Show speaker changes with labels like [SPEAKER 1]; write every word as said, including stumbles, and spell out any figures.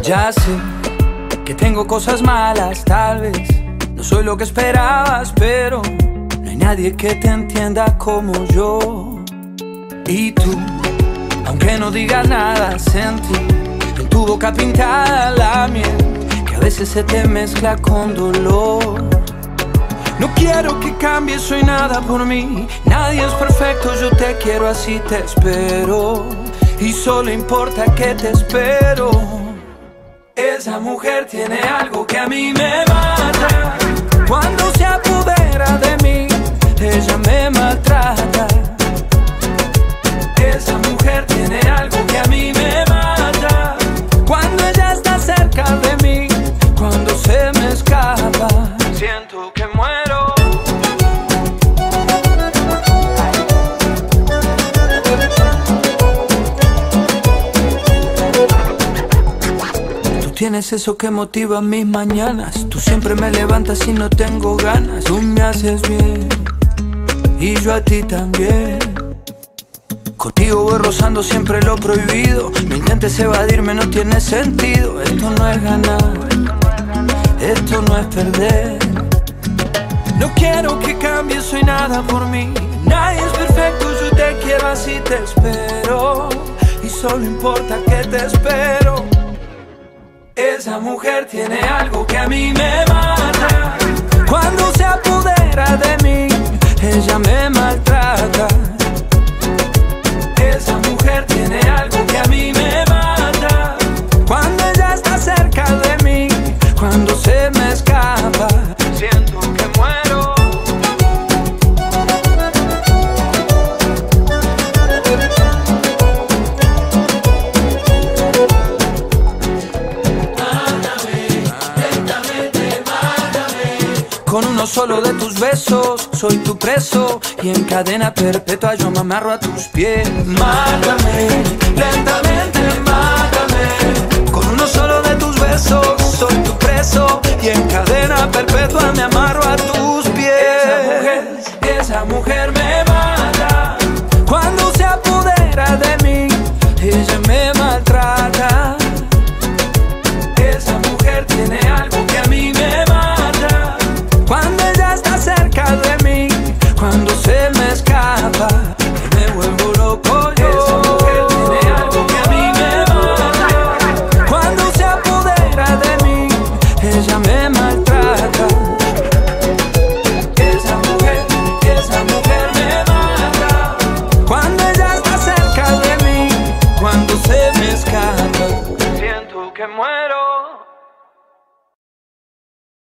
[SPEAKER 1] Ya sé que tengo cosas malas, tal vez no soy lo que esperabas, pero no hay nadie que te entienda como yo. Y tú, aunque no digas nada, sentí en tu boca pintada la miel que a veces se te mezcla con dolor. No quiero que cambies, soy nada por mí. Nadie es perfecto, yo te quiero así, te espero. Y solo importa que te espero. Esa mujer tiene algo que a mí me mata. Cuando se apodera de mí, ella me maltrata. Esa mujer tiene algo que a mí me mata. Cuando ella está cerca de mí, cuando se me escapa, siento que muero. Tú tienes eso que motiva mis mañanas. Tú siempre me levantas y no tengo ganas. Tú me haces bien y yo a ti también. Contigo voy rozando siempre lo prohibido. No intentes evadirme, no tiene sentido. Esto no es ganar, esto no es perder. No quiero que cambies, soy nada por mí. Nadie es perfecto, yo te quiero así, te espero. Y solo importa que te espero. Esa mujer tiene algo que a mí me mata. Cuando se apodera de mí, ella me maltrata. Esa mujer tiene algo que a mí me mata. Cuando ella está cerca de mí, cuando se me escapa, siento que muero. Mátame, lentamente mátame. Con uno solo de tus besos soy tu preso, y en cadena perpetua yo me amarro a tus pies. Mátame, lentamente mátame. Con uno solo de tus besos soy tu preso, y en cadena perpetua me amarro a tus pies. Esa mujer, esa mujer me mata. Cuando se apodera de mí, ella me maltrata. Esa mujer tiene algo que a mí me mata. Cuando ella está cerca de mí, cuando se me escapa, me vuelvo loco yo. Esa mujer tiene algo que a mí me mata. Cuando se apodera de mí, ella me maltrata. Esa mujer, esa mujer me mata. Cuando ella está cerca de mí, cuando se me escapa, siento que muero.